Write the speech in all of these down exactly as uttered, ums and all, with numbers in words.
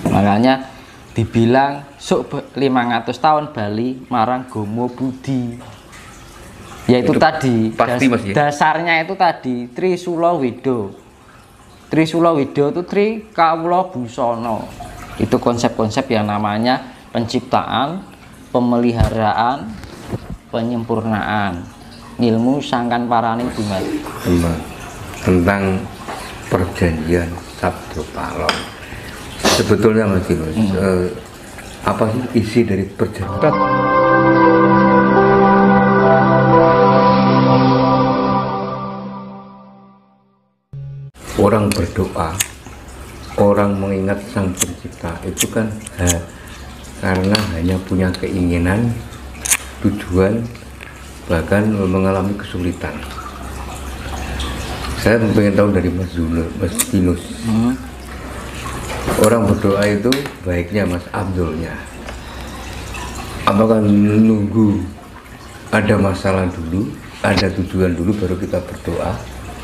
Makanya dibilang sok lima ratus tahun Bali marang Gomo Budi. Yaitu itu tadi pasti, das, mas, ya? dasarnya itu tadi Trisula Wido. Trisula Wido itu Tri Kawula Busana. Itu konsep-konsep yang namanya penciptaan, pemeliharaan, penyempurnaan ilmu sangkan paraning dumat. Tentang perjanjian Sabdo Palon. Sebetulnya Mas Dimas, hmm. eh, apa sih isi dari perjanjian? Orang berdoa, orang mengingat Sang Pencipta itu kan ha, karena hanya punya keinginan, tujuan, bahkan mengalami kesulitan. Saya ingin tahu dari Mas Zul, Mas Dinus, hmm. orang berdoa itu baiknya Mas Abdulnya, apakah nunggu ada masalah dulu, ada tujuan dulu baru kita berdoa?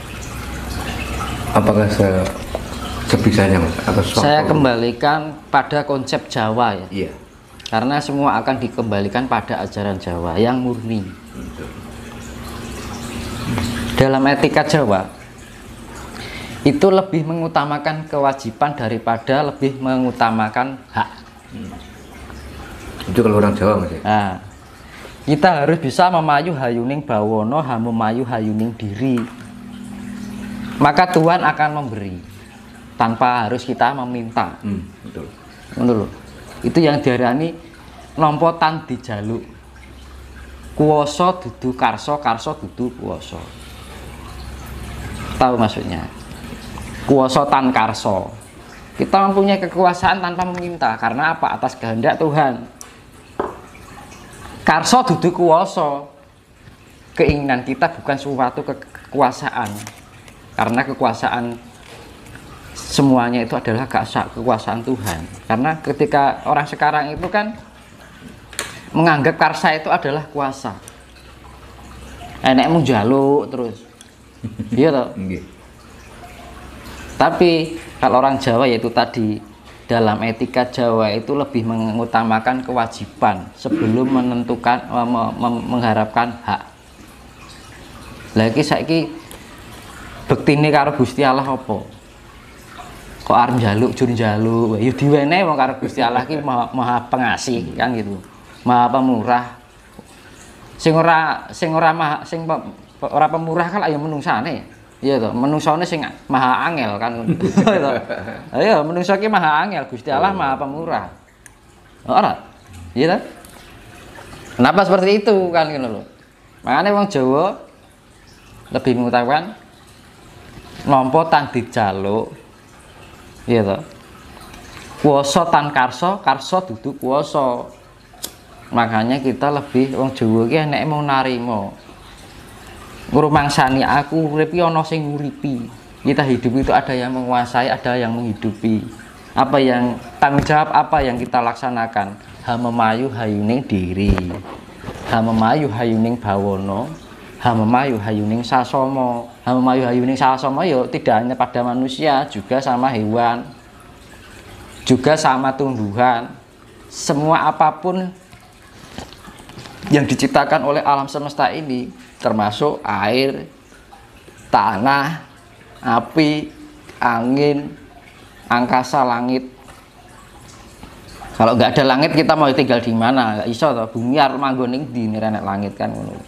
Apakah se sebisanya Mas? Atau saya kembalikan pada konsep Jawa ya. Iya. Karena semua akan dikembalikan pada ajaran Jawa yang murni. Betul. Dalam etika Jawa itu lebih mengutamakan kewajiban daripada lebih mengutamakan hak. Hmm. Itu kalau orang Jawa Mas ya? Nah, kita harus bisa memayu hayuning bawono, memayu hayuning diri. Maka Tuhan akan memberi tanpa harus kita meminta. Hmm, betul. Betul. Itu yang diarani nampa tan dijaluk. Kuwasa dudu karsa, karsa dudu kuwasa. Tahu maksudnya? Kuwasa tan karsa. Kita mempunyai kekuasaan tanpa meminta. Karena apa? Atas kehendak Tuhan. Karsa dudu kuwasa. Keinginan kita bukan suatu ke kekuasaan. Karena kekuasaan semuanya itu adalah kekuasaan Tuhan. Karena ketika orang sekarang itu kan menganggap karsa itu adalah kuasa. Enek mau jaluk terus. Iya toh? Tapi kalau orang Jawa yaitu tadi dalam etika Jawa itu lebih mengutamakan kewajiban sebelum menentukan mengharapkan hak. Lagi saiki bektine karo Gusti Allah apa? Kok arep njaluk jur njaluk, ya diwenehi wong karo Gusti Allah ki maha, maha pengasih kan gitu. Maha pemurah. Sing ora sing ora maha sing ora pemurah kan ayo menungsane. Iya toh, menungsane sing maha angel kan. Gitu. Ayo menungsa ki maha angel, Gusti Allah maha pemurah. Ora? Iya toh? Kenapa seperti itu kan gitu loh. Makanya wong Jawa lebih mengutamakan nampa tan dijaluk, iya toh. Kuwasa tan karsa, karsa dudu kuwasa. Makanya kita lebih wong Jawa ki enek mau narima. Ngrumangsani aku urip ana sing nguripi. Kita hidup itu ada yang menguasai, ada yang menghidupi. Apa yang tanggung jawab apa yang kita laksanakan? Hamemayu hayuning diri. Hamemayu hayuning bawono. Hamemayu hayuning sasama. Hamemayu hayuning sasama ya tidak hanya pada manusia, juga sama hewan, juga sama tumbuhan. Semua apapun yang diciptakan oleh alam semesta ini, termasuk air, tanah, api, angin, angkasa, langit. Kalau nggak ada langit kita mau tinggal di mana? Nggak iso toh, bumi arep manggon ning ndi nek langit kan ngono.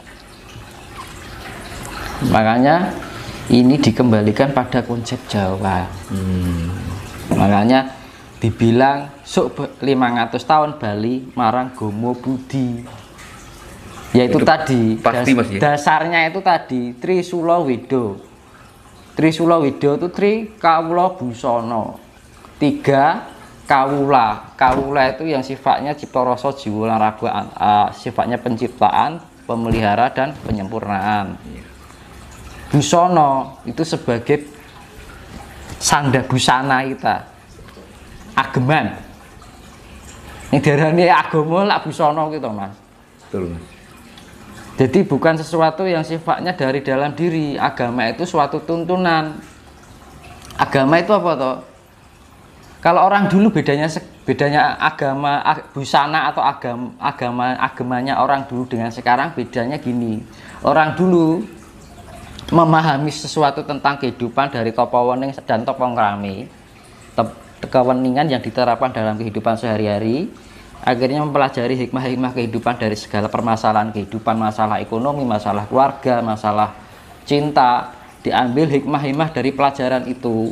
Makanya ini dikembalikan pada konsep Jawa. Hmm. Makanya dibilang sok lima ratus tahun Bali marang Gomo Budi. Yaitu itu tadi pasti, das, mas, ya? Dasarnya itu tadi Trisula Wido. Trisula Wido itu Tri Kawula Busana. Tiga kawula. Kawula itu yang sifatnya cipta rasa jiwa lan raga, uh, sifatnya penciptaan, pemelihara dan penyempurnaan. Busana itu sebagai sanda busana kita. Ageman. Ini darane agama lak busana gitu, Mas. Betul, Mas. Jadi bukan sesuatu yang sifatnya dari dalam diri. Agama itu suatu tuntunan. Agama itu apa toh? Kalau orang dulu bedanya bedanya agama busana atau agama agama agamanya orang dulu dengan sekarang bedanya gini. Orang dulu memahami sesuatu tentang kehidupan dari topo wening dan topo ngrame, keweningan yang diterapkan dalam kehidupan sehari-hari, akhirnya mempelajari hikmah-hikmah kehidupan dari segala permasalahan kehidupan, masalah ekonomi, masalah keluarga, masalah cinta, diambil hikmah-hikmah dari pelajaran itu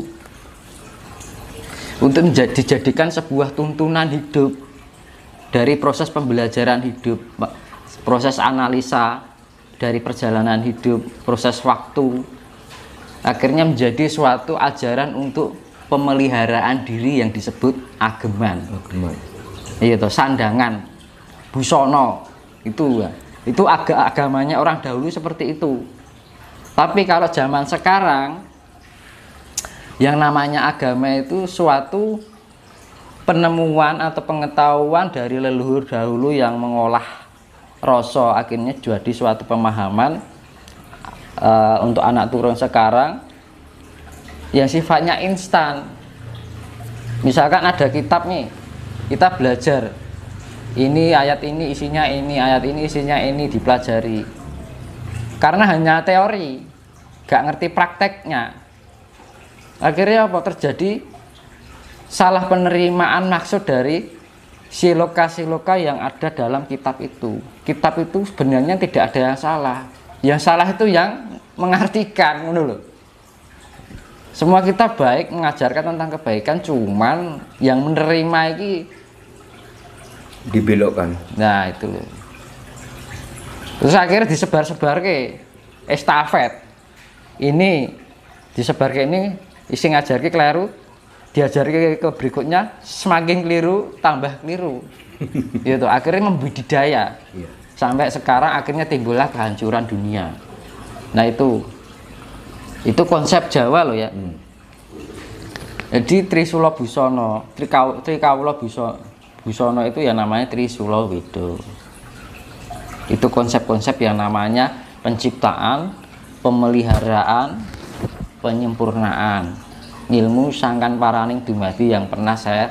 untuk dijadikan sebuah tuntunan hidup dari proses pembelajaran hidup, proses analisa dari perjalanan hidup, proses waktu, akhirnya menjadi suatu ajaran untuk pemeliharaan diri yang disebut ageman. Ageman. Iya toh, sandangan, busono, itu itu aga agamanya orang dahulu seperti itu. Tapi kalau zaman sekarang, yang namanya agama itu suatu penemuan atau pengetahuan dari leluhur dahulu yang mengolah rasa, akhirnya jadi suatu pemahaman uh, untuk anak turun sekarang yang sifatnya instan. Misalkan ada kitab nih, kita belajar ini ayat ini isinya ini, ayat ini isinya ini, dipelajari karena hanya teori, gak ngerti prakteknya. Akhirnya apa terjadi? Salah penerimaan maksud dari siloka-siloka yang ada dalam kitab itu. Kitab itu sebenarnya tidak ada yang salah. Yang salah itu yang mengartikan, menurut. Semua kitab baik, mengajarkan tentang kebaikan, cuman yang menerima ini dibelokkan. Nah itu loh. Terus akhirnya disebar-sebar ke estafet. Ini disebar ke ini, isi ngajar ke keliru, diajar ke, ke berikutnya, semakin keliru tambah keliru. Gitu, akhirnya membudidaya. Iya. Sampai sekarang akhirnya timbullah kehancuran dunia. Nah itu itu konsep Jawa loh ya. Hmm. Jadi Trisula Busana, Trikau, Trikawula Busana, Busana itu ya namanya Trisula Weda. Itu konsep-konsep yang namanya penciptaan, pemeliharaan, penyempurnaan ilmu sangkan paraning dumadi yang pernah saya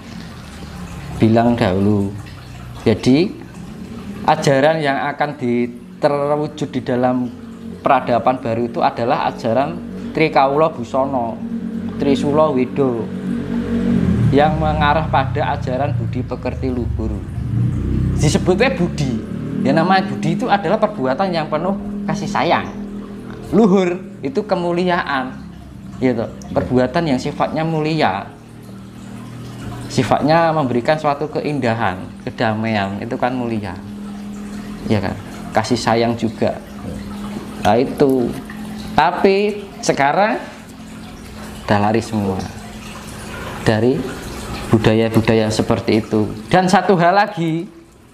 bilang dahulu. Jadi ajaran yang akan terwujud di dalam peradaban baru itu adalah ajaran Trikawula Busana, Trisula Weda, yang mengarah pada ajaran budi pekerti luhur. Disebutnya budi, yang namanya budi itu adalah perbuatan yang penuh kasih sayang. Luhur itu kemuliaan, gitu. Perbuatan yang sifatnya mulia, sifatnya memberikan suatu keindahan, kedamaian, itu kan mulia, ya kan. Kasih sayang juga. Nah itu. Tapi sekarang udah lari semua dari budaya-budaya seperti itu. Dan satu hal lagi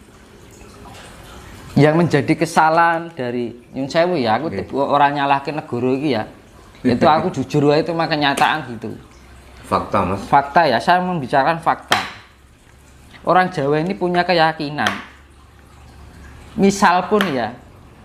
yang menjadi kesalahan dari Nyun Sewu ya, aku okay. orang nyalahke negara iki ya. Itu aku jujur aja, itu mah kenyataan gitu. Fakta Mas. Fakta ya, saya membicarakan fakta. Orang Jawa ini punya keyakinan. Misal pun ya,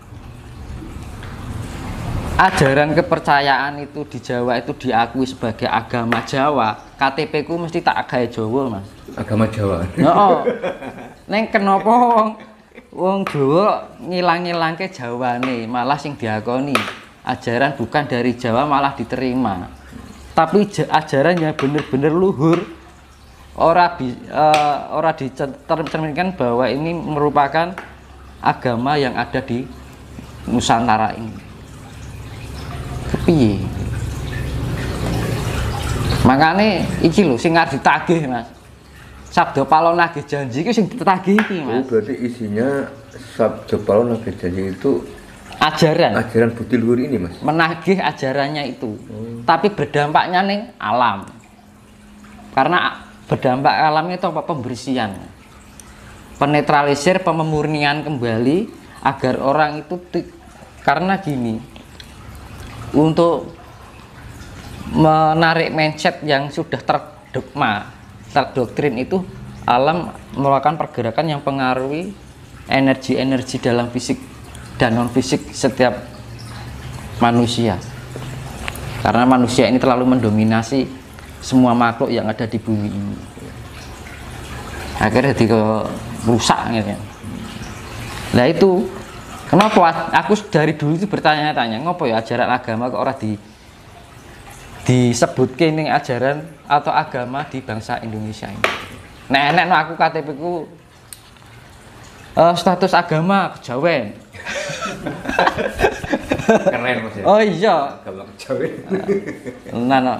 ajaran kepercayaan itu di Jawa itu diakui sebagai agama Jawa, K T P ku mesti tak agawe Jawa Mas. Agama Jawa. Heeh. Neng kenapa wong wong Jawa ngilang-ngilangke Jawane, malah sing diakoni ajaran bukan dari Jawa malah diterima. Tapi ajaran yang bener-bener luhur, ora bi, uh, ora dicerminkan bahwa ini merupakan agama yang ada di Nusantara ini. Kepiye? Makanya iki lho sing arep ditagih Mas. Sabda Palon nagih janji iki sing ditagih iki Mas. Oh, berarti isinya Sabda Palon nagih janji itu ajaran. Ajaran budi luhur ini Mas. Menagih ajarannya itu. Oh. Tapi berdampaknya ning alam. Karena berdampak alamnya itu apa? Pembersihan. Penetralisir, pemurnian kembali agar orang itu karena gini. Untuk menarik mindset yang sudah terdogma, terdoktrin itu alam melakukan pergerakan yang pengaruhi energi-energi dalam fisik dan non fisik setiap manusia. Karena manusia ini terlalu mendominasi semua makhluk yang ada di bumi ini. Akhirnya jadi ke rusak gitu. Nah itu kenapa aku dari dulu itu bertanya-tanya, ngopo ya ajaran agama kok ora di disebut kene ajaran atau agama di bangsa Indonesia ini. Nah enek no aku K T P ku uh, status agama kejawen. Keren Mas ya. Oh iya. Agama kejawen. Nah, no.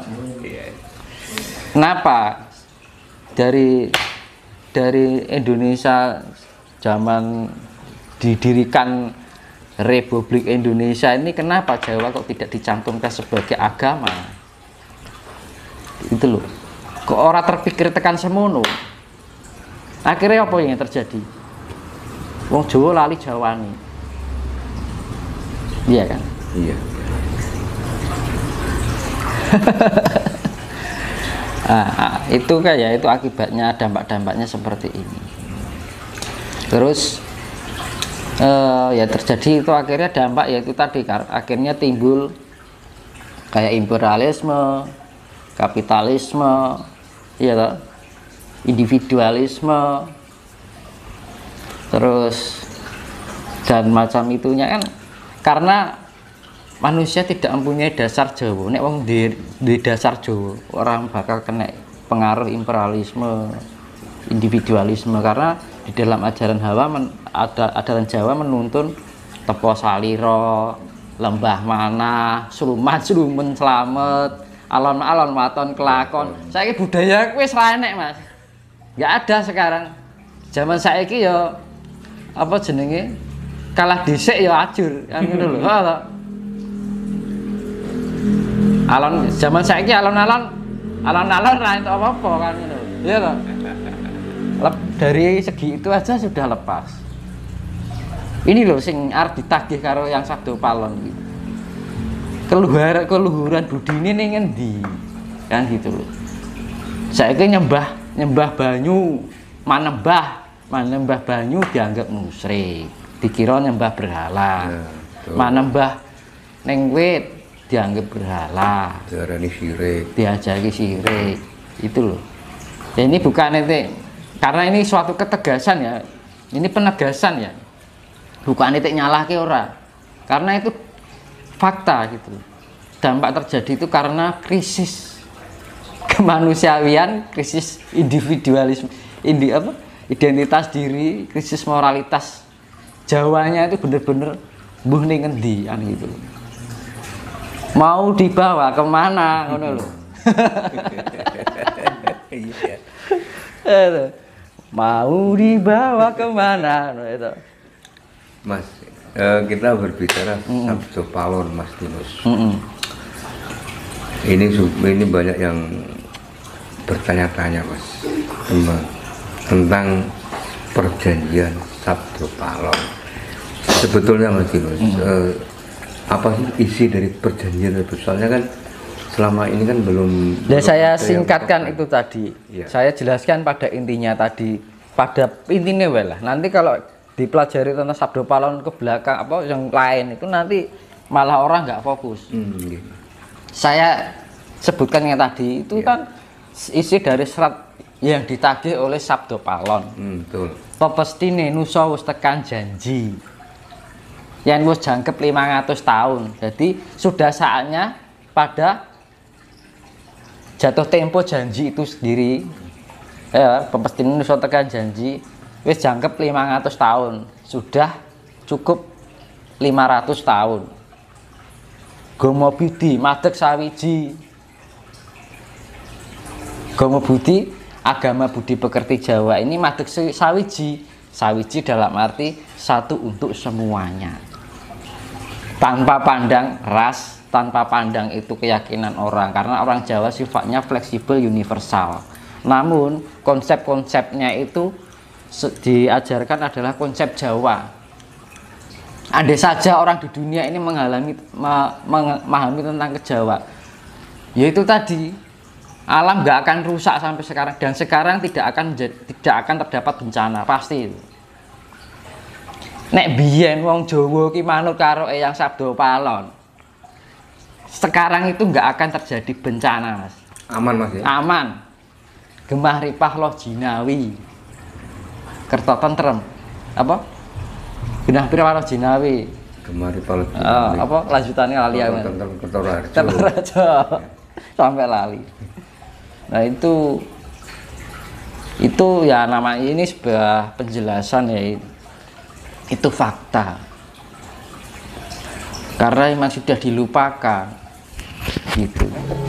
Kenapa dari dari Indonesia zaman didirikan Republik Indonesia ini kenapa Jawa kok tidak dicantumkan sebagai agama? Itu loh. Kok orang terpikir tekan semono? Akhirnya apa yang terjadi? Wong Jawa lali Jawani. Iya kan? Iya. Nah, itu kayak itu akibatnya dampak-dampaknya seperti ini. Terus Uh, ya terjadi itu akhirnya dampak yaitu tadi akhirnya timbul kayak imperialisme, kapitalisme, ya toh, individualisme, terus dan macam itunya kan karena manusia tidak mempunyai dasar Jawa. Nek wong di, di dasar Jawa orang bakal kena pengaruh imperialisme, individualisme karena di dalam ajaran Hawa men, ada ajaran Jawa menuntun tepo saliro, lembah mana, suluman sulumen selamet, alon-alon waton kelakon. Saiki budaya wis ra enek, Mas. Enggak ada sekarang. Zaman saiki ya apa jenenge? Kalah dhisik ya ajur, kan ngono lho. Alon zaman saiki alon-alon alon-alon ra entuk apa-apa kan ngono. Iya toh? Dari segi itu aja sudah lepas. Ini loh sing arep ditagih karo yang Sabdo Palon gitu. Keluhuran keluhuran budi ini ning ngendi? Kan gitu loh. Saiki nyembah nyembah banyu, manembah, manembah banyu dianggap musyrik. Dikira nyembah berhala. Ya, manembah ning wit dianggap berhala. Diarani syirik. Diajaki syirik. Itu loh. Ya ini bukan itu. Karena ini suatu ketegasan ya, ini penegasan ya, bukan itu nyalahke ora. Karena itu fakta gitu. Dampak terjadi itu karena krisis kemanusiaan, krisis individualisme, indi apa? Identitas diri, krisis moralitas. Jawanya itu bener-bener mbuh ning ngendi kan gitu. Mau dibawa kemana ngono lho. Iya. Mau dibawa kemana itu. Mas, eh, kita berbicara mm. Sabdo Palon, Mas Tinus. Mm -mm. Ini ini banyak yang bertanya-tanya, Mas, tentang perjanjian Sabdo Palon. Sebetulnya Mas Tinus, mm. eh, apa sih isi dari perjanjian itu? Soalnya kan selama ini kan belum. Ya saya singkatkan itu tadi. Ya. Saya jelaskan pada intinya tadi, pada intinya lah. Nanti kalau dipelajari tentang Sabdo Palon ke belakang apa yang lain itu nanti malah orang nggak fokus. Hmm, gitu. Saya sebutkan yang tadi itu ya. Kan isi dari serat yang ditagih oleh Sabdo Palon. Hmm, betul. Pepestine nusa wis tekan janji. Yang wis jangkep lima ratus tahun. Jadi sudah saatnya pada jatuh tempo janji itu sendiri ya, pepestine nusa tekan janji wis jangkep lima ratus tahun, sudah cukup lima ratus tahun. Gomo Budi madeg sawiji. Gomo Budi agama budi pekerti Jawa ini madeg sawiji. Sawiji dalam arti satu untuk semuanya, tanpa pandang ras, tanpa pandang itu keyakinan orang, karena orang Jawa sifatnya fleksibel, universal. Namun konsep-konsepnya itu diajarkan adalah konsep Jawa. Andai saja orang di dunia ini mengalami memahami tentang kejawa, yaitu tadi alam nggak akan rusak sampai sekarang, dan sekarang tidak akan tidak akan terdapat bencana pasti. Nek biyen wong Jawa ki manut karo Eyang Sabdo Palon, sekarang itu nggak akan terjadi bencana, Mas. aman Mas ya. Aman. Gemah ripah loh jinawi. Kerto tentrem. Apa? Genah pira loh jinawi. Gemah ripah loh Uh, jinawi. apa lanjutannya lali aku. Kertorajo. Kertorajo. Sampai lali. Nah, itu itu ya nama ini sebuah penjelasan ya. Itu fakta. Karena memang sudah dilupakan gitu.